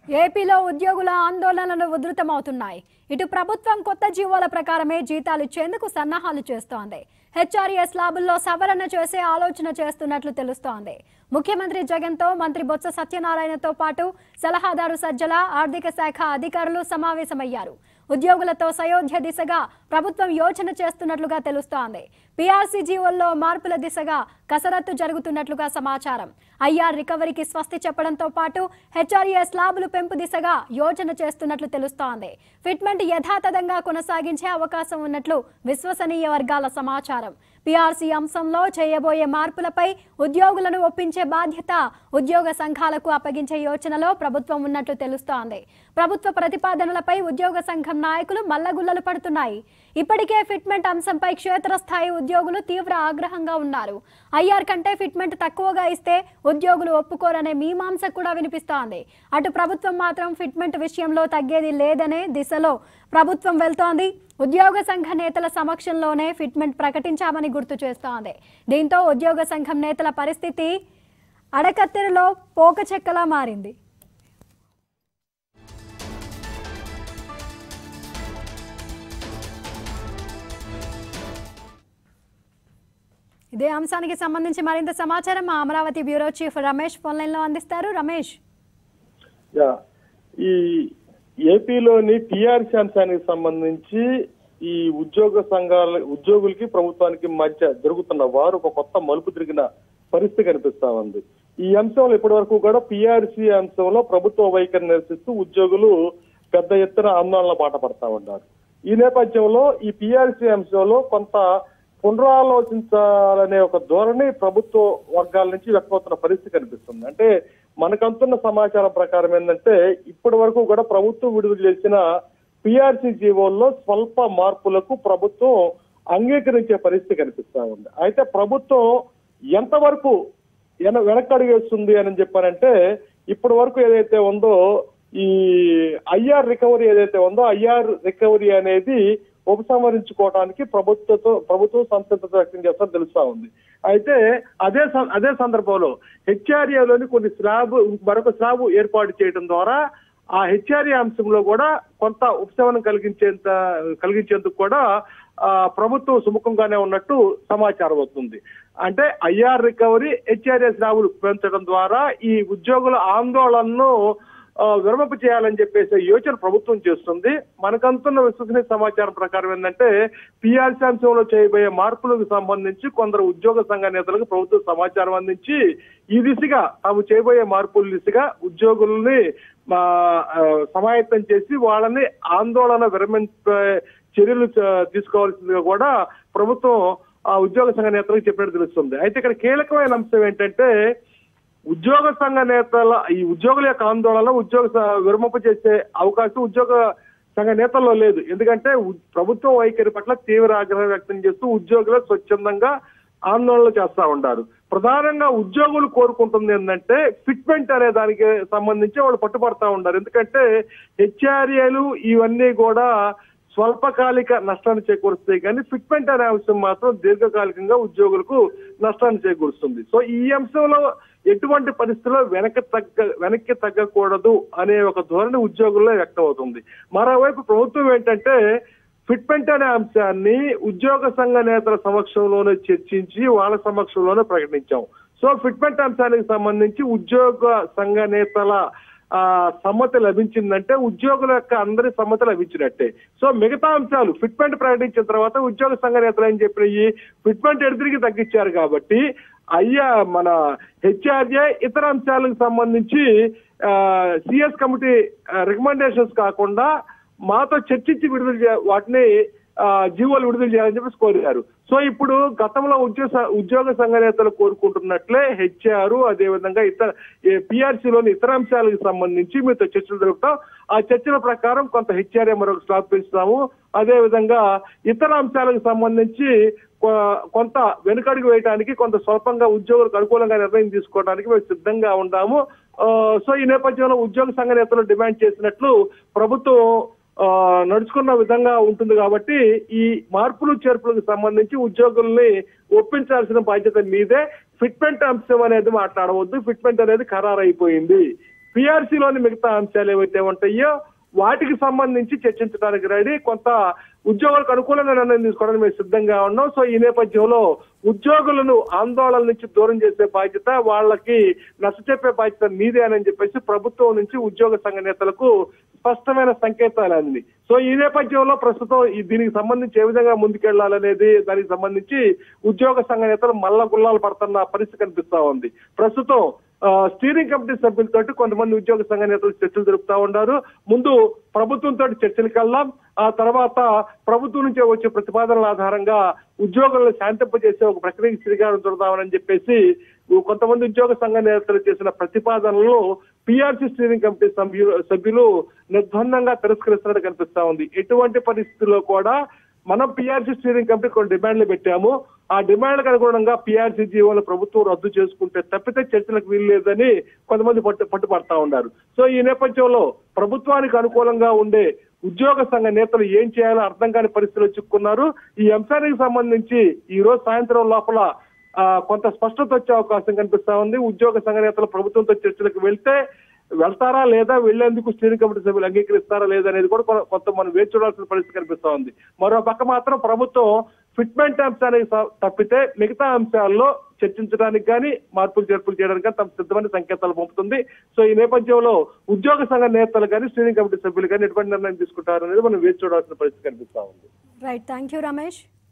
ఏపీలో ఉద్యోగుల ఆందోళనలు ఉధృతమవుతున్నాయి. ఇటు ప్రభుత్వం కొత్త జీవోల ప్రకారమే జీతాలు ఇచ్చేందుకు సన్నాహాలు చేస్తోంది. హెచ్ఆర్ఏ స్లాబుల్లో సవరణ చేసే ఆలోచన చేస్తున్నట్లు తెలుస్తోంది. ముఖ్యమంత్రి జగన్తో మంత్రి బొత్స సత్యనారాయణతో పాటు సలహాదారు సజ్జల, ఆర్థిక శాఖ అధికారులు సమావేశమయ్యారు. ఉద్యోగులతో సయోధ్య దిశగా ప్రభుత్వం యోచన చేస్తున్నట్లుగా తెలుస్తోంది. PRC GOల్లో మార్పుల దిశగా కసరత్తు జరుగుతున్నట్లుగా సమాచారం. ఐఆర్ రికవరీకి స్వస్తి చెప్పడంతో పాటు హెచ్ఆర్ఏ స్లాబులు పెంపు దిశగా యోచన చేస్తున్నట్లు తెలుస్తోంది. ఫిట్మెంట్ యథాతథంగా కొనసాగించే అవకాశం ఉన్నట్లు విశ్వసనీయ వర్గాల సమాచారం. PRC అంశంలో చేయబోయే మార్పులపై ఉద్యోగులను ఒప్పించే బాధ్యత ఉద్యోగ సంఘాలకు అప్పగించే యోచనలో ప్రభుత్వం ఉన్నట్లు తెలుస్తోంది. ప్రభుత్వ ప్రతిపాదనలపై ఉద్యోగ సంఘం నాయకులు మల్లగుల్లలు పడుతున్నాయి. ఇప్పటికే ఫిట్మెంట్ అంశంపై క్షేత్రస్థాయి ఉద్యోగులు తీవ్ర ఆగ్రహంగా ఉన్నారు. ఐఆర్ కంటే ఫిట్మెంట్ తక్కువగా ఇస్తే ఉద్యోగులు ఒప్పుకోరనే మీమాంస కూడా వినిపిస్తోంది. అటు ప్రభుత్వం మాత్రం ఫిట్మెంట్ విషయంలో తగ్గేది లేదనే దిశలో ప్రభుత్వం వెళ్తోంది. ఉద్యోగ సంఘ నేతల సమక్షంలోనే ఫిట్మెంట్ ప్రకటించామని గుర్తు చేస్తోంది. దీంతో ఉద్యోగ సంఘం నేతల పరిస్థితి అడకత్తెరలో పోకచెక్కలా మారింది. ఇదే అంశానికి సంబంధించి మరింత సమాచారం మా Amaravati bureau chief Ramesh phone line లో అందిస్తారు. రమేష్, ఈ ఏపీలోని PRC అంశానికి సంబంధించి ఈ ఉద్యోగ సంఘాల ఉద్యోగులకి ప్రభుత్వానికి మధ్య జరుగుతున్న వారు ఒక కొత్త మలుపు తిరిగిన పరిస్థితి కనిపిస్తా ఉంది. ఈ అంశంలో ఇప్పటి వరకు కూడా PRC అంశంలో ప్రభుత్వ వైఖరి నిరసిస్తూ ఉద్యోగులు పెద్ద ఎత్తున ఆందోళన బాట పడతా ఉన్నారు. ఈ నేపథ్యంలో ఈ PRC అంశంలో కొంత పునరాలోచించాలనే ఒక ధోరణి ప్రభుత్వ వర్గాల నుంచి వ్యక్తమవుతున్న పరిస్థితి కనిపిస్తుంది. అంటే మనకంతున్న సమాచారం ప్రకారం ఏంటంటే ఇప్పటి వరకు కూడా ప్రభుత్వం విడుదల చేసిన PRC GOల్లో స్వల్ప మార్పులకు ప్రభుత్వం అంగీకరించే పరిస్థితి కనిపిస్తా ఉంది. అయితే ప్రభుత్వం ఎంతవరకు వెనకడుగేస్తుంది అని చెప్పారంటే ఇప్పటి వరకు ఏదైతే ఉందో ఈ ఐఆర్ రికవరీ ఏదైతే ఉందో ఐఆర్ రికవరీ అనేది ఉపసంహరించుకోవడానికి ప్రభుత్వం సంసిద్ధత వ్యక్తం చేస్తారని తెలుస్తా ఉంది. అయితే అదే సందర్భంలో హెచ్ఆర్ఏలోని కొన్ని మరొక స్లాబ్ ఏర్పాటు చేయడం ద్వారా ఆ హెచ్ఆర్ఏ అంశంలో కూడా కొంత ఉపశమనం కలిగించేందుకు కూడా ప్రభుత్వం సుముఖంగానే ఉన్నట్టు సమాచారం వస్తుంది. అంటే ఐఆర్ రికవరీ, హెచ్ఆర్ఏ స్లాబులు పెంచడం ద్వారా ఈ ఉద్యోగుల ఆందోళనను విరమపు చేయాలని చెప్పేసి యోచన ప్రభుత్వం చేస్తుంది. మనకంతున్న విశ్వసనీయ సమాచారం ప్రకారం ఏంటంటే PRC అంశంలో చేయబోయే మార్పులకు సంబంధించి కొందరు ఉద్యోగ సంఘ నేతలకు ప్రభుత్వం సమాచారం అందించి ఈ దిశగా తాము చేయబోయే మార్పుల దిశగా ఉద్యోగుల్ని సమాయత్తం చేసి వాళ్ళని ఆందోళన విరమించే చర్యలు తీసుకోవాల్సిందిగా కూడా ప్రభుత్వం ఆ ఉద్యోగ సంఘ నేతలకు చెప్పినట్టు తెలుస్తుంది. అయితే ఇక్కడ కీలకమైన అంశం ఏంటంటే ఉద్యోగ సంఘ నేతల ఈ ఉద్యోగుల యొక్క ఆందోళన విరమింప చేసే అవకాశం ఉద్యోగ సంఘ నేతల్లో లేదు. ఎందుకంటే ప్రభుత్వ వైఖరి పట్ల తీవ్ర ఆగ్రహం వ్యక్తం చేస్తూ ఉద్యోగులు స్వచ్ఛందంగా ఆందోళనలు చేస్తా ఉంటారు. ప్రధానంగా ఉద్యోగులు కోరుకుంటుంది ఏంటంటే ఫిట్మెంట్ అనే దానికి సంబంధించి వాళ్ళు పట్టుబడతా ఉంటారు. ఎందుకంటే హెచ్ఆర్ఏలు ఇవన్నీ కూడా స్వల్పకాలిక నష్టాన్ని చేకూరుస్తాయి, కానీ ఫిట్మెంట్ అనే అంశం మాత్రం దీర్ఘకాలికంగా ఉద్యోగులకు నష్టాన్ని చేకూరుస్తుంది. సో ఈ అంశంలో ఎటువంటి పరిస్థితుల్లో వెనక్కి తగ్గకూడదు అనే ఒక ధోరణి ఉద్యోగుల్లో వ్యక్తం అవుతుంది. మరోవైపు ప్రభుత్వం ఏంటంటే ఫిట్మెంట్ అనే అంశాన్ని ఉద్యోగ సంఘ నేతల సమక్షంలోనే చర్చించి వాళ్ళ సమక్షంలోనే ప్రకటించాం. సో ఫిట్మెంట్ అంశానికి సంబంధించి ఉద్యోగ సంఘ నేతల సమ్మతి లభించిందంటే ఉద్యోగుల యొక్క అందరి సమ్మతి లభించినట్టే. సో మిగతా అంశాలు ఫిట్మెంట్ ప్రకటించిన తర్వాత ఉద్యోగ సంఘ నేతలు ఏం చెప్పినాయి, ఫిట్మెంట్ ఎడితిరిగి తగ్గించారు కాబట్టి మన హెచ్ఆర్ఏ ఇతర అంశాలకు సంబంధించి CS కమిటీ రికమెండేషన్స్ కాకుండా మాతో చర్చించి వాటిని జీవోలు విడుదల చేయాలని చెప్పేసి కోరారు. సో ఇప్పుడు గతంలో ఉద్యోగ సంఘ నేతలు కోరుకుంటున్నట్లే హెచ్ఆర్ అదేవిధంగా PRCలోని ఇతర అంశాలకు సంబంధించి మీతో చర్చలు జరుపుతాం. ఆ చర్చల ప్రకారం కొంత హెచ్ఆర్ఏ మరొక స్లాబ్ పెంచుతాము, అదేవిధంగా ఇతర అంశాలకు సంబంధించి కొంత వెనుకడుగు వేయడానికి కొంత స్వల్పంగా ఉద్యోగులకు అనుకూలంగా నిర్ణయం తీసుకోవడానికి మేము సిద్ధంగా ఉన్నాము. సో ఈ నేపథ్యంలో ఉద్యోగ సంఘ నేతలు డిమాండ్ చేసినట్లు ప్రభుత్వం నడుచుకున్న విధంగా ఉంటుంది. కాబట్టి ఈ మార్పులు చేర్పులకు సంబంధించి ఉద్యోగుల్ని ఒప్పించాల్సిన బాధ్యత మీదే. ఫిట్మెంట్ అంశం అనేది మాట్లాడవద్దు, ఫిట్మెంట్ అనేది ఖరారైపోయింది. పిఆర్సీలోని మిగతా అంశాలు ఏవైతే ఉంటాయో వాటికి సంబంధించి చర్చించడానికి రెడీ. కొంత ఉద్యోగులకు అనుకూలంగా నిర్ణయం తీసుకోవడానికి మేము సిద్ధంగా ఉన్నాం. సో ఈ నేపథ్యంలో ఉద్యోగులను ఆందోళన నుంచి దూరం చేసే బాధ్యత, వాళ్ళకి నచ్చ చెప్పే బాధ్యత మీదే అని చెప్పేసి ప్రభుత్వం నుంచి ఉద్యోగ సంఘ నేతలకు స్పష్టమైన సంకేతాలు అంది. సో ఈ నేపథ్యంలో ప్రస్తుతం దీనికి సంబంధించి ఏ విధంగా ముందుకెళ్లాలనేది దానికి సంబంధించి ఉద్యోగ సంఘ నేతలు మల్ల గుల్లాలు పడుతున్న పరిస్థితి కనిపిస్తా ఉంది. ప్రస్తుతం స్టీరింగ్ కమిటీ సభ్యులతోటి కొంతమంది ఉద్యోగ సంఘ నేతలు చర్చలు జరుపుతా ఉన్నారు. ముందు ప్రభుత్వంతో చర్చలకు వెళ్దాం, ఆ తర్వాత ప్రభుత్వం నుంచి వచ్చే ప్రతిపాదనల ఆధారంగా ఉద్యోగులను శాంతింపజేసే ఒక ప్రక్రియకి శ్రీకారం చుడదామని చెప్పేసి కొంతమంది ఉద్యోగ సంఘ నేతలు చేసిన ప్రతిపాదనలు పిఆర్సీ స్టీరింగ్ కమిటీ సభ్యులు నిర్బంధంగా తిరస్కరిస్తున్నట్టు కనిపిస్తా ఉంది. ఎటువంటి పరిస్థితుల్లో కూడా మనం పిఆర్సీ స్టీరింగ్ కమిటీ కొన్ని డిమాండ్లు పెట్టాము. ఆ డిమాండ్లకు అనుగుణంగా పిఆర్సీ జీవోలు ప్రభుత్వం రద్దు చేసుకుంటే తప్పితే చర్చలకు వీలు లేదని కొంతమంది పట్టుపడతా ఉన్నారు. సో ఈ నేపథ్యంలో ప్రభుత్వానికి అనుకూలంగా ఉండే ఉద్యోగ సంఘ నేతలు ఏం చేయాలో అర్థం కాని పరిస్థితులు చిక్కున్నారు. ఈ అంశానికి సంబంధించి ఈ రోజు సాయంత్రం లోపల కొంత స్పష్టత వచ్చే అవకాశం కనిపిస్తా ఉంది. ఉద్యోగ సంఘ నేతలు ప్రభుత్వంతో చర్చలకు వెళ్తారా లేదా, వెళ్లేందుకు స్టీరింగ్ కమిటీ సభ్యులు అంగీకరిస్తారా లేదా అనేది కూడా కొంత మనం వేచి చూడాల్సిన పరిస్థితి కనిపిస్తా ఉంది. మరో పక్క మాత్రం ప్రభుత్వం ఫిట్మెంట్ అంశానికి తప్పితే మిగతా అంశాల్లో చర్చించడానికి కానీ మార్పులు చేర్పులు చేయడానికి కానీ తమ సిద్ధమైన సంకేతాలు పంపుతుంది. సో ఈ నేపథ్యంలో ఉద్యోగ సంఘ నేతలు కానీ స్టీరింగ్ కమిటీ సభ్యులు కానీ ఎటువంటి నిర్ణయం తీసుకుంటారు అనేది మనం వేచి చూడాల్సిన పరిస్థితి కనిపిస్తా ఉంది. Right, thank you Ramesh.